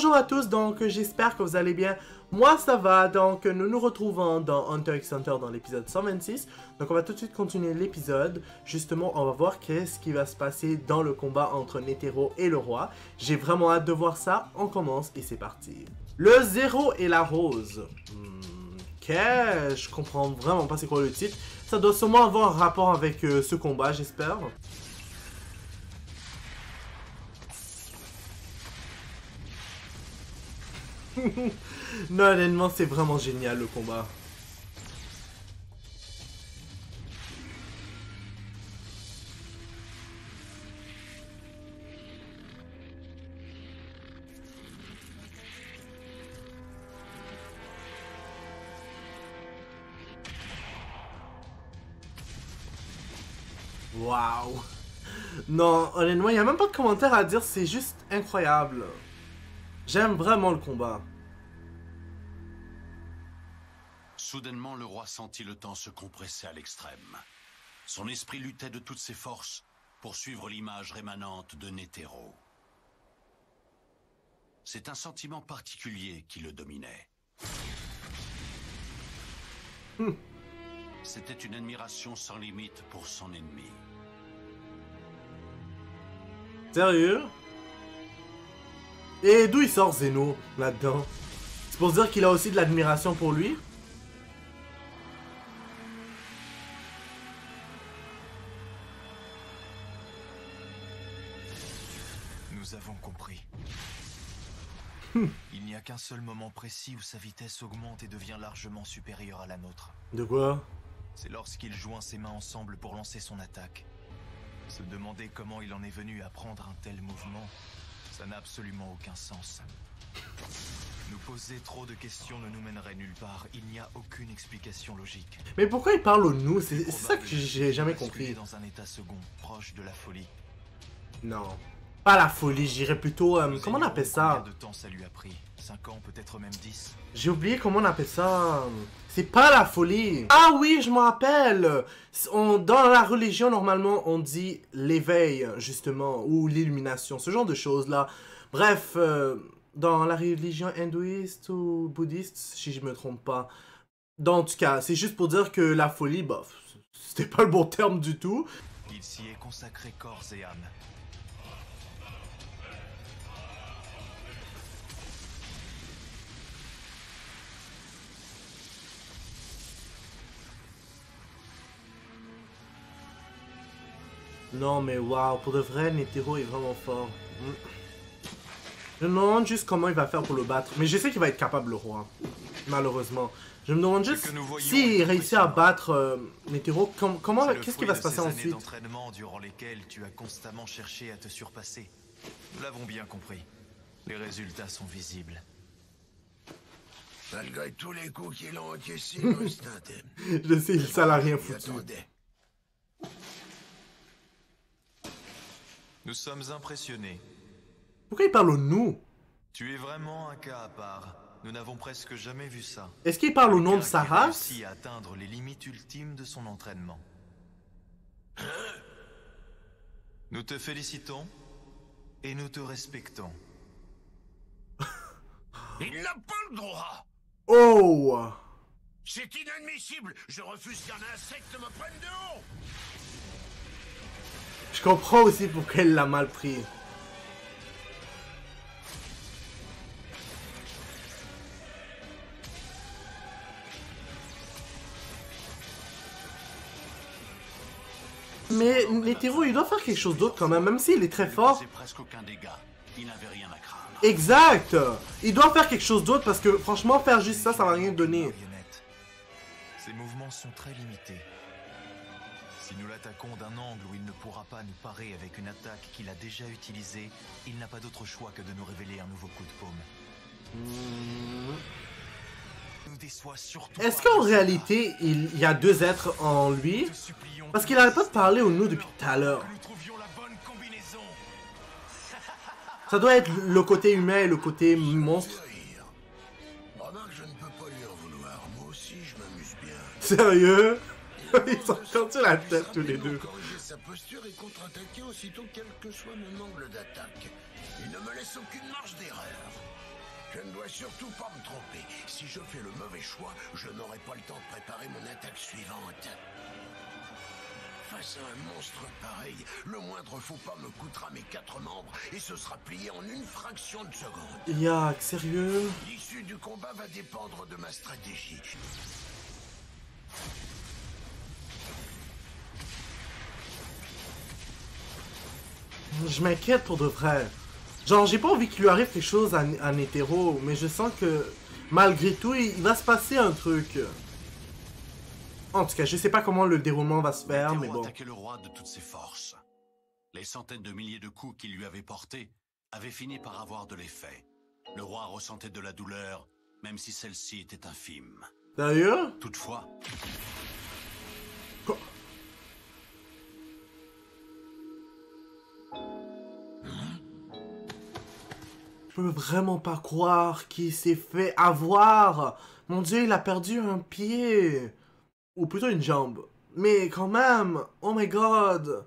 Bonjour à tous, donc j'espère que vous allez bien. Moi ça va, donc nous nous retrouvons dans Hunter x Hunter dans l'épisode 126. Donc on va tout de suite continuer l'épisode. Justement, on va voir qu'est-ce qui va se passer dans le combat entre Netero et le roi. J'ai vraiment hâte de voir ça. On commence et c'est parti. Le zéro et la rose. Ok, je comprends vraiment pas c'est quoi le titre. Ça doit sûrement avoir un rapport avec ce combat, j'espère. Non, honnêtement, c'est vraiment génial le combat. Waouh. Non, honnêtement, il n'y a même pas de commentaire à dire, c'est juste incroyable. J'aime vraiment le combat. Soudainement, le roi sentit le temps se compresser à l'extrême. Son esprit luttait de toutes ses forces pour suivre l'image rémanente de Netero. C'est un sentiment particulier qui le dominait. C'était une admiration sans limite pour son ennemi. Sérieux? Et d'où il sort Zeno, là-dedans? C'est pour dire qu'il a aussi de l'admiration pour lui? Nous avons compris. Il n'y a qu'un seul moment précis où sa vitesse augmente et devient largement supérieure à la nôtre. De quoi? C'est lorsqu'il joint ses mains ensemble pour lancer son attaque. Se demander comment il en est venu à prendre un tel mouvement, ça n'a absolument aucun sens. Nous poser trop de questions ne nous mènerait nulle part. Il n'y a aucune explication logique. Mais pourquoi il parle au nous? C'est ça que j'ai jamais compris. Dans un état second, proche de la folie. Non. Pas la folie, j'irais plutôt... comment on appelle ça? Combien de temps ça lui a pris? 5 ans, peut-être même 10. J'ai oublié comment on appelle ça. C'est pas la folie. Ah oui, je me rappelle. Dans la religion, normalement, on dit l'éveil, justement, ou l'illumination, ce genre de choses-là. Bref, dans la religion hindouiste ou bouddhiste, si je me trompe pas. En tout cas, c'est juste pour dire que la folie, bah, c'était pas le bon terme du tout. Il s'y est consacré corps et âme. Non mais waouh, pour de vrai, Netero est vraiment fort. Je me demande juste comment il va faire pour le battre. Mais je sais qu'il va être capable, le roi. Malheureusement. Je me demande juste s'il réussit à battre Netero, qu'est-ce qui va se passer ensuite? D'entraînement durant lesquels tu as constamment cherché à te surpasser. Nous l'avons bien compris. Les résultats sont visibles. Malgré tous les coups qu'il a encaissés, c'est un thème. Je sais, ça l'a rien foutu. Nous sommes impressionnés. Pourquoi il parle au nous? Tu es vraiment un cas à part. Nous n'avons presque jamais vu ça. Est-ce qu'il parle au nom de sa Il a race? réussi à atteindre les limites ultimes de son entraînement. Nous te félicitons et nous te respectons. Il n'a pas le droit. Oh! C'est inadmissible. Je refuse qu'un insecte me prenne de haut. Je comprends aussi pourquoi elle l'a mal pris. Mais Netero, il doit faire quelque chose d'autre quand même s'il est très fort. C'est presque aucun dégât. Il n'avait rien à craindre. Exact! Il doit faire quelque chose d'autre parce que franchement, faire juste ça, ça va rien donner. Marionnette. Ses mouvements sont très limités. Si nous l'attaquons d'un angle où il ne pourra pas nous parer avec une attaque qu'il a déjà utilisée, il n'a pas d'autre choix que de nous révéler un nouveau coup de paume. Nous déçoit surtout. Est-ce qu'en réalité, il y a deux êtres en lui? Parce qu'il n'arrête pas de parler au nous depuis tout à l'heure. Ça doit être le côté humain et le côté monstre. Remarque, je ne peux pas lui en vouloir. Moi aussi, je m'amuse bien. Sérieux? Ils sont sortis la tête tous les deux. Corriger sa posture et contre-attaquer aussitôt quel que soit mon angle d'attaque. Il ne me laisse aucune marge d'erreur. Je ne dois surtout pas me tromper. Si je fais le mauvais choix, je n'aurai pas le temps de préparer mon attaque suivante. Face à un monstre pareil, le moindre faux pas me coûtera mes 4 membres et ce sera plié en une fraction de seconde. Yak, sérieux? L'issue du combat va dépendre de ma stratégie. Je m'inquiète pour de vrai. Genre, j'ai pas envie qu'il lui arrive quelque chose à Netero, mais je sens que malgré tout, il va se passer un truc. En tout cas, je sais pas comment le déroulement va se faire, mais Netero bon. attaquait le roi de toutes ses forces. Les centaines de milliers de coups qu'il lui avait portés avaient fini par avoir de l'effet. Le roi ressentait de la douleur, même si celle-ci était infime. D'ailleurs, Toutefois, je peux vraiment pas croire qu'il s'est fait avoir. Mon Dieu, il a perdu un pied. Ou plutôt une jambe. Mais quand même, oh my god.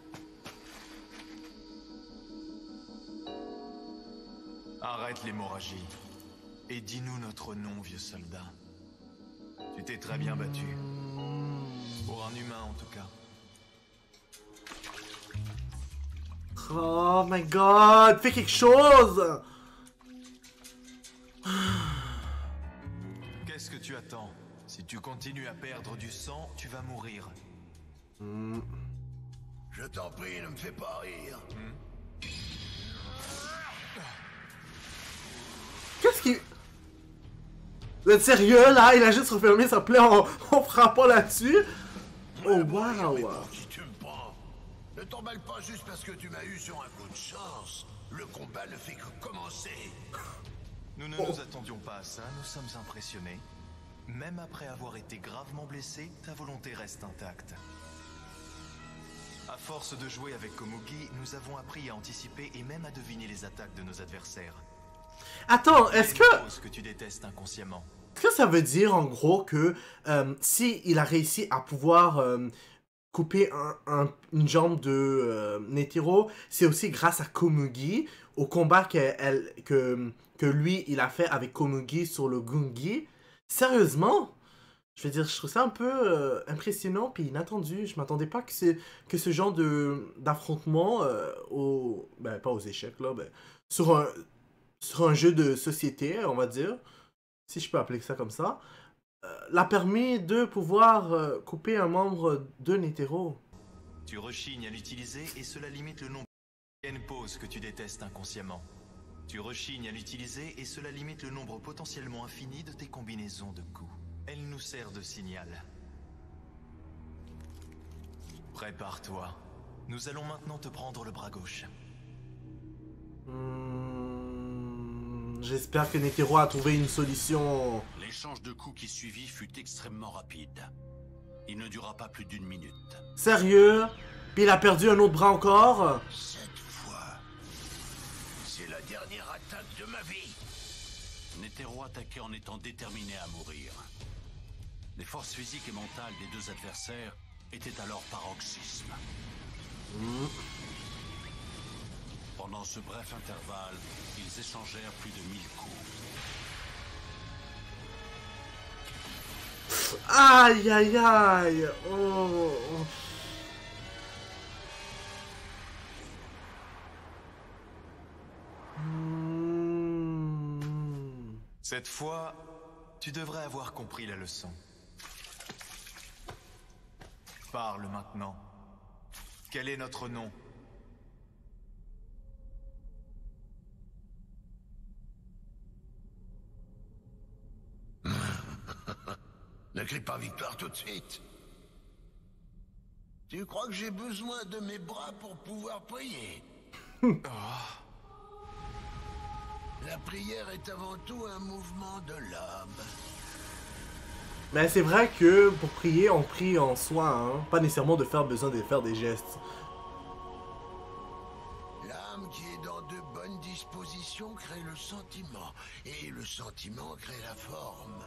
Arrête l'hémorragie. Et dis-nous notre nom, vieux soldat. Tu t'es très bien battu. Pour un humain, en tout cas. Oh my god, fais quelque chose. Qu'est-ce que tu attends? Si tu continues à perdre du sang, tu vas mourir. Je t'en prie, ne me fais pas rire. Qu'est-ce qui... Vous êtes sérieux là? Il a juste refermé sa plaie en frappant là-dessus? Oh Mais wow. pour qui tu me prends? Ne t'emballe pas juste parce que tu m'as eu sur un coup de chance. Le combat ne fait que commencer. Nous ne nous attendions pas à ça, nous sommes impressionnés. Même après avoir été gravement blessé, ta volonté reste intacte. À force de jouer avec Komugi, nous avons appris à anticiper et même à deviner les attaques de nos adversaires. Attends, est-ce que... Une chose que tu détestes inconsciemment. Est-ce que ça veut dire en gros que si il a réussi à pouvoir couper une jambe de Netero, c'est aussi grâce à Komugi, au combat que lui il a fait avec Komugi sur le Gungi? Sérieusement? Je veux dire, je trouve ça un peu impressionnant puis inattendu. Je m'attendais pas que ce genre d'affrontement ben pas aux échecs là, ben, sur un jeu de société, on va dire, si je peux appeler ça comme ça, l'a permis de pouvoir couper un membre de Netero. Tu rechignes à l'utiliser et cela limite le nombre de poses que tu détestes inconsciemment. Tu rechignes à l'utiliser et cela limite le nombre potentiellement infini de tes combinaisons de coups. Elle nous sert de signal. Prépare-toi. Nous allons maintenant te prendre le bras gauche. J'espère que Netero a trouvé une solution. l'échange de coups qui suivit fut extrêmement rapide. Il ne dura pas plus d'1 minute. Sérieux? Puis il a perdu un autre bras encore? Cette fois, c'est la dernière attaque de ma vie. Netero attaquait en étant déterminé à mourir. Les forces physiques et mentales des deux adversaires étaient alors paroxysme. Pendant ce bref intervalle, ils échangèrent plus de 1000 coups. Aïe aïe aïe. Oh. Cette fois, tu devrais avoir compris la leçon. Parle maintenant. Quel est notre nom? Ne crie pas victoire tout de suite. Tu crois que j'ai besoin de mes bras pour pouvoir prier? La prière est avant tout un mouvement de l'âme. Mais c'est vrai que pour prier, on prie en soi, hein. Pas nécessairement de faire besoin de faire des gestes. L'âme qui est dans de bonnes dispositions crée le sentiment, et le sentiment crée la forme.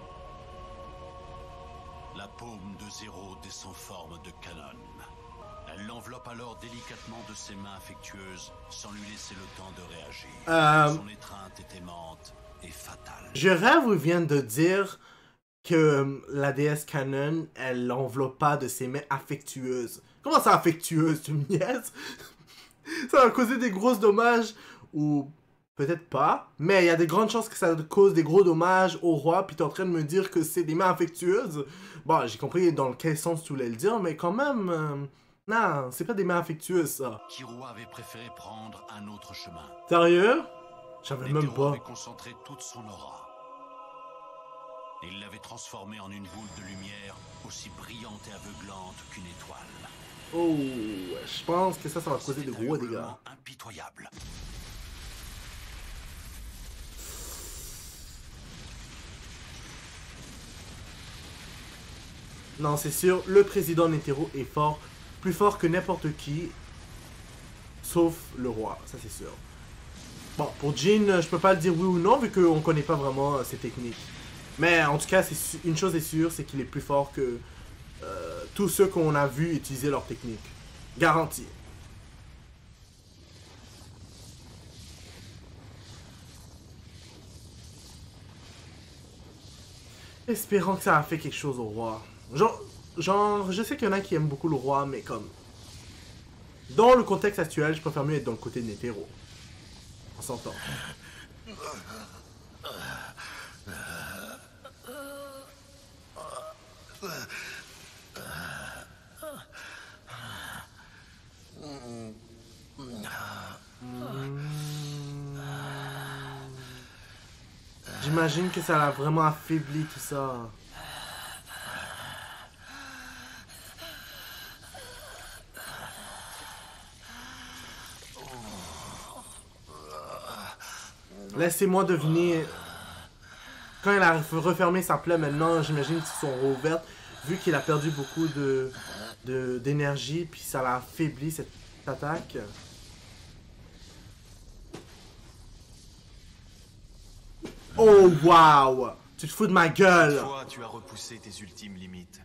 La paume de Zéro descend forme de canon. Elle l'enveloppe alors délicatement de ses mains affectueuses, sans lui laisser le temps de réagir. Son étreinte est aimante et fatale. Je rêve ou vient de dire que la déesse Canon, elle l'enveloppe pas de ses mains affectueuses. Comment ça affectueuse, tu me niaises? Ça va causer des gros dommages, ou peut-être pas, mais il y a des grandes chances que ça cause des gros dommages au roi, puis t'es en train de me dire que c'est des mains affectueuses. Bon, j'ai compris dans quel sens tu voulais le dire, mais quand même... non, c'est pas des mains affectueuses, ça. Killua avait préféré prendre un autre chemin. Sérieux? J'avais même Netero pas. avait concentré toute son aura. Il l'avait transformée en une boule de lumière aussi brillante et aveuglante qu'une étoile. Oh, je pense que ça va causer de C'était un gros dégâts. hurlement impitoyable. Non, c'est sûr, le président Netero est fort, plus fort que n'importe qui, sauf le roi, ça c'est sûr. Bon, pour Jin, je peux pas le dire oui ou non, vu qu'on connaît pas vraiment ses techniques. Mais en tout cas, une chose est sûre, c'est qu'il est plus fort que tous ceux qu'on a vus utiliser leur technique. Garanti. Espérons que ça a fait quelque chose au roi. Genre, je sais qu'il y en a qui aiment beaucoup le roi, mais comme... Dans le contexte actuel, je préfère mieux être dans le côté de Netero. On s'entend. J'imagine que ça l'a vraiment affaibli tout ça. Laissez-moi deviner. Quand il a refermé sa plaie maintenant, j'imagine qu'ils sont rouvertes. Vu qu'il a perdu beaucoup d'énergie, puis ça l'a affaibli cette attaque. Oh wow! Tu te fous de ma gueule! Toi, tu as repoussé tes ultimes limites.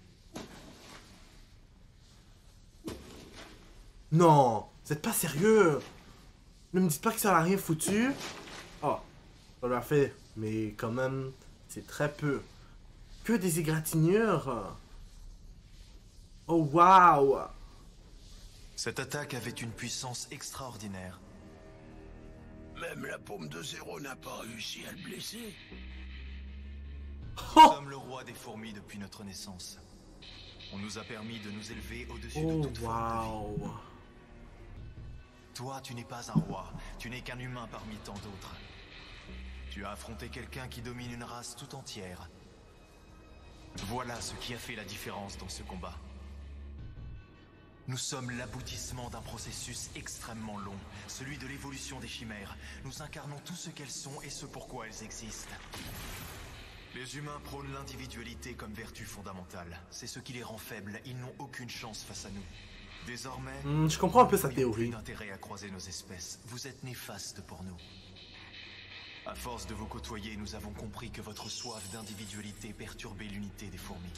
Non! Vous êtes pas sérieux? Ne me dites pas que ça n'a rien foutu? Oh, ça l'a fait, mais quand même, c'est très peu. Que des égratignures! Oh wow! Cette attaque avait une puissance extraordinaire. Même la paume de Zéro n'a pas réussi à le blesser. Nous sommes le roi des fourmis depuis notre naissance. On nous a permis de nous élever au-dessus de Oh toute forme de vie. wow! Toi, tu n'es pas un roi, tu n'es qu'un humain parmi tant d'autres. Tu as affronté quelqu'un qui domine une race tout entière. Voilà ce qui a fait la différence dans ce combat. Nous sommes l'aboutissement d'un processus extrêmement long, celui de l'évolution des chimères. Nous incarnons tout ce qu'elles sont et ce pourquoi elles existent. Les humains prônent l'individualité comme vertu fondamentale. C'est ce qui les rend faibles, ils n'ont aucune chance face à nous. Désormais, je comprends un peu sa nous n'avons plus théorie. d'intérêt à croiser nos espèces. Vous êtes néfastes pour nous. À force de vous côtoyer, nous avons compris que votre soif d'individualité perturbait l'unité des fourmis.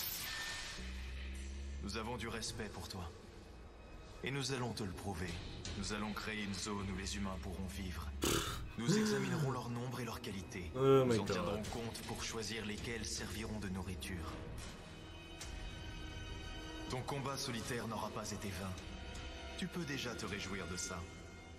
Nous avons du respect pour toi. Et nous allons te le prouver. Nous allons créer une zone où les humains pourront vivre. Nous examinerons leur nombre et leur qualité. Oh Nous my en tiendrons god. compte pour choisir lesquels serviront de nourriture. Ton combat solitaire n'aura pas été vain. Tu peux déjà te réjouir de ça.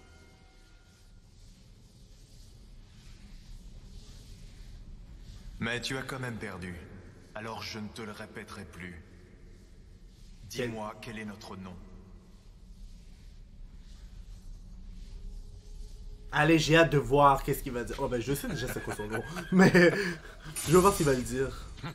Mais tu as quand même perdu. Alors je ne te le répéterai plus. Dis-moi quel est notre nom. Allez, j'ai hâte de voir qu'est-ce qu'il va dire. Oh ben je sais déjà c'est quoi son nom. Mais je vais voir s'il va le dire.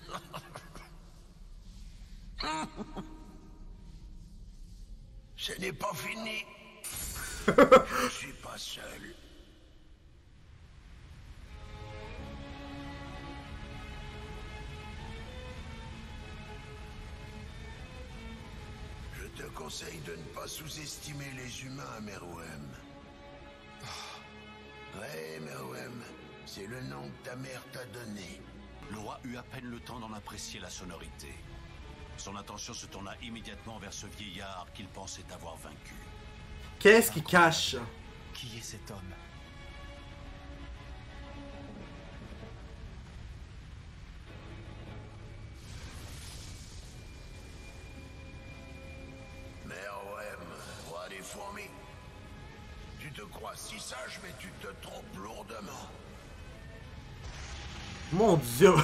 Ce n'est pas fini. Je suis pas seul. Je te conseille de ne pas sous-estimer les humains, Meruem. Ouais, Meruem, c'est le nom que ta mère t'a donné. Le roi eut à peine le temps d'en apprécier la sonorité. Son attention se tourna immédiatement vers ce vieillard qu'il pensait avoir vaincu. Qu'est-ce qu'il cache? Qui est cet homme? Meruem, roi des fourmis. Tu te crois si sage, mais tu te trompes lourdement. Mon Dieu!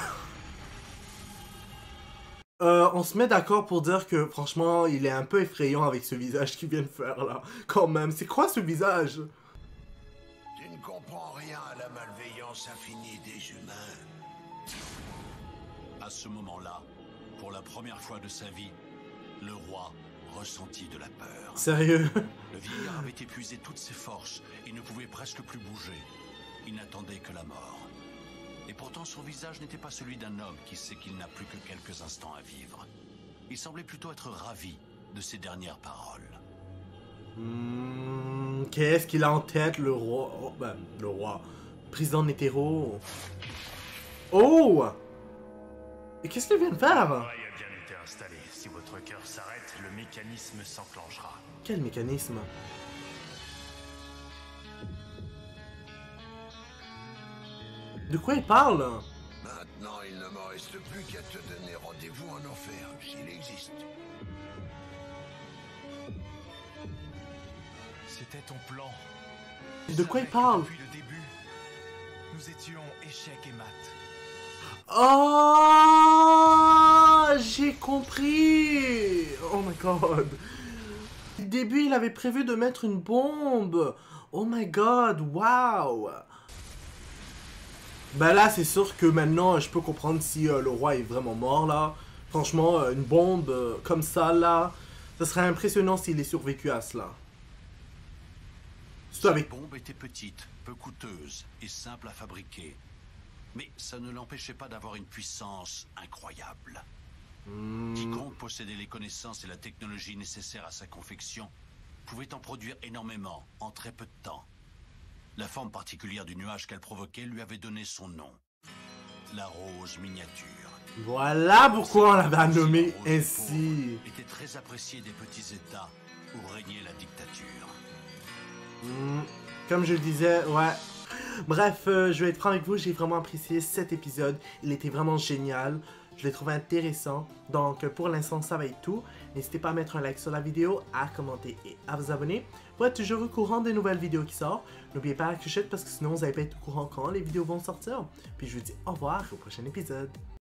On se met d'accord pour dire que, franchement, il est un peu effrayant avec ce visage qu'il vient de faire, là. Quand même, c'est quoi ce visage? Tu ne comprends rien à la malveillance infinie des humains. À ce moment-là, pour la première fois de sa vie, le roi ressentit de la peur. Sérieux? Le vieillard avait épuisé toutes ses forces et ne pouvait presque plus bouger. Il n'attendait que la mort. Et pourtant son visage n'était pas celui d'un homme qui sait qu'il n'a plus que quelques instants à vivre. Il semblait plutôt être ravi de ses dernières paroles. Qu'est-ce qu'il a en tête, le roi? Oh, ben, le roi. Président Netero. Oh! Et qu'est-ce qu'il vient de faire? L'oreille a bien été installée. Si votre cœur s'arrête, le mécanisme s'enclenchera. Quel mécanisme? De quoi il parle? Maintenant, il ne me reste plus qu'à te donner rendez-vous en enfer, s'il existe. C'était ton plan. De quoi il Je savais que parle? Depuis le début, nous étions échec et mat. Oh! J'ai compris! Oh my god! Au début, il avait prévu de mettre une bombe! Oh my god! Wow! Ben là, c'est sûr que maintenant, je peux comprendre si le roi est vraiment mort, là. Franchement, une bombe comme ça, là, ça serait impressionnant s'il ait survécu à cela. Surtout avec... Cette bombe était petite, peu coûteuse et simple à fabriquer. Mais ça ne l'empêchait pas d'avoir une puissance incroyable. Quiconque possédait les connaissances et la technologie nécessaires à sa confection pouvait en produire énormément en très peu de temps. La forme particulière du nuage qu'elle provoquait lui avait donné son nom. La rose miniature. Voilà pourquoi on l'avait nommé La rose ainsi. pauvre était très appréciée des petits États où régnait la dictature. Comme je le disais, ouais. Bref, je vais être franc avec vous, j'ai vraiment apprécié cet épisode. Il était vraiment génial. Je l'ai trouvé intéressant. Donc, pour l'instant, ça va être tout. N'hésitez pas à mettre un like sur la vidéo, à commenter et à vous abonner pour être toujours au courant des nouvelles vidéos qui sortent. N'oubliez pas la clochette parce que sinon, vous n'allez pas être au courant quand les vidéos vont sortir. Puis, je vous dis au revoir au prochain épisode.